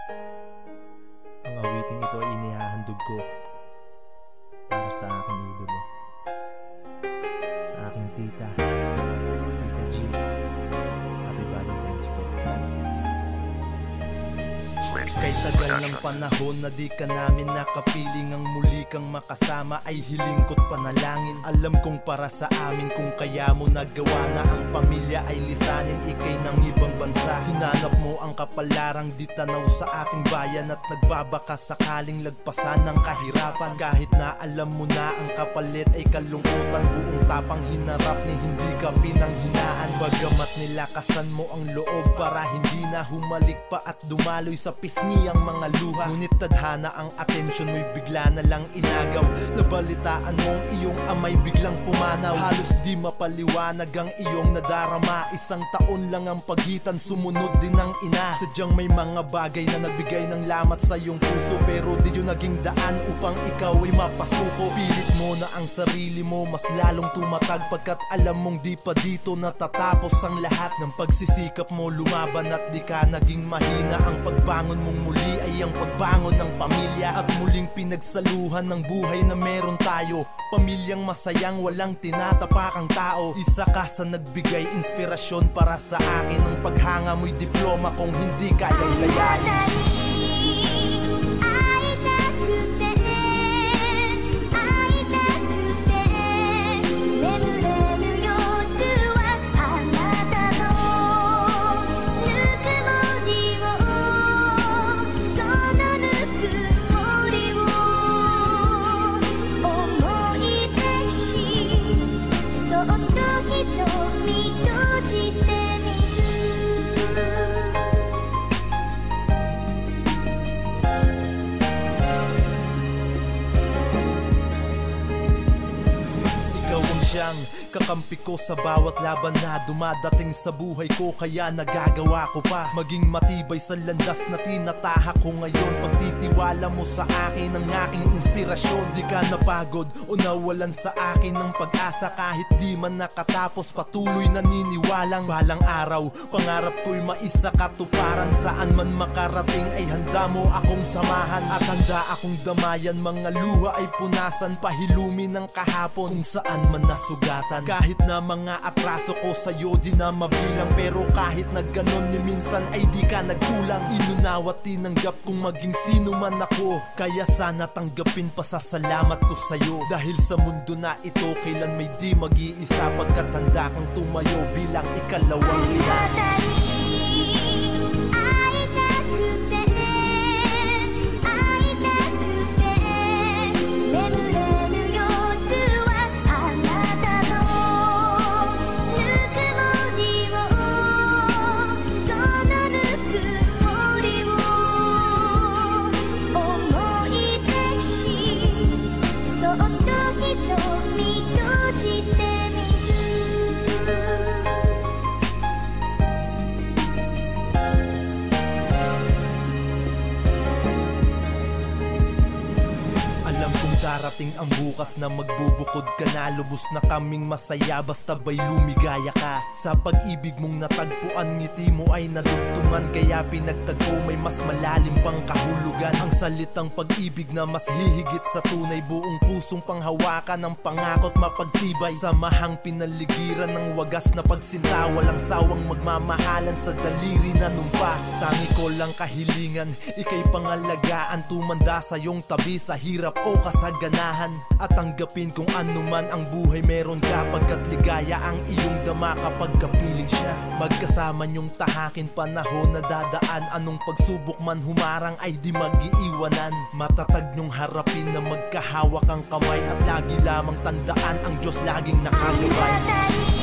Ang awiting ito ay inihahandog ko para sa aking idolo, sa aking tita, Tita G. Happy Valentine's po. Kay tagal ng panahon na di ka namin nakapiling, ang muli kang makasama ay hiling ko't panalangin. Alam kong para sa amin kung kaya mo nagawa na ang pamilya ay lisanin, ikay ng ibang bansa. Hinanap mo ang kapalarang di tanaw sa ating bayan at nagbabaka sakaling lagpasan ng kahirapan. Kahit na alam mo na ang kapalit ay kalungkutan, buong tapang hinarap ni hindi ka pinanghinaan. Bagamat nilakasan mo ang loob para hindi na humalik pa at dumaloy sa pisngi ang mga luha, ngunit tadhana ang atensyon mo'y bigla na lang inagaw. Nabalitaan mong iyong amay biglang pumanaw, halos di mapaliwanag ang iyong nadarama. Isang taon lang ang pagitan, sumunod din ang ina. Sadyang may mga bagay na nagbigay ng lamat sa iyong puso, pero di yun naging daan upang ikaw ay mapasuko. Pilit mo na ang sarili mo, mas lalong tumatag, pagkat alam mong di pa dito natatapos ang lahat ng pagsisikap mo lumaban at di ka naging mahina. Ang pagbangon mong muli ay ang pagbangon ng pamilya at muling pinagsaluhan ng buhay na meron tayo. Pamilyang masayang walang tinatapakang tao. Isa ka sa nagbigay inspirasyon para sa akin. Ang paghanga mo'y diploma kung hindi kayang layain. Kakampi ko sa bawat laban na dumadating sa buhay ko, kaya nagagawa ko pa maging matibay sa landas na tinatahak ko ngayon. Pagtitiwala mo sa akin ang aking inspirasyon, di ka napagod o nawalan sa akin ng pag-asa. Kahit di man nakatapos, patuloy naniniwalang balang araw pangarap ko'y maisa katuparan. Saan man makarating ay handa mo akong samahan at handa akong damayan. Mga luha ay punasan, pahilumin ng kahapon kung saan man nasugatan. Kahit na mga atraso ko sa'yo di na mabilang, pero kahit na ganon ni minsan ay di ka nagkulang. Inunaw at tinanggap kung maging sino man ako, kaya sana tanggapin pa sa salamat ko sa'yo. Dahil sa mundo na ito kailan may di mag-iisa, pagkat handa kang tumayo bilang ikalawang ina. Darating ang bukas na magbubukod ka na, lubos na kaming masaya basta ba'y lumigaya ka. Sa pag-ibig mong natagpuan, ngiti mo ay nadugtungan, kaya pinagtagpo may mas malalim pang kahulugan. Ang salitang pag-ibig na mas hihigit sa tunay, buong pusong panghawakan ng pangako't mapagtibay. Samahang pinaligiran ng wagas na pagsinta, walang sawang magmamahalan sa daliri na numpa. Tangi ko lang kahilingan, ika'y pangalagaan, tumanda sa iyong tabi sa hirap o kasaganan. At tanggapin kung ano man ang buhay meron ka, pagkat ligaya ang iyong dama kapag kapiling siya. Magkasama niyong tahakin panahon na dadaan, anong pagsubok man humarang ay di mag-iiwanan. Matatag niyong harapin na magkahawak ang kamay, at lagi lamang tandaan ang Diyos laging nakagabay.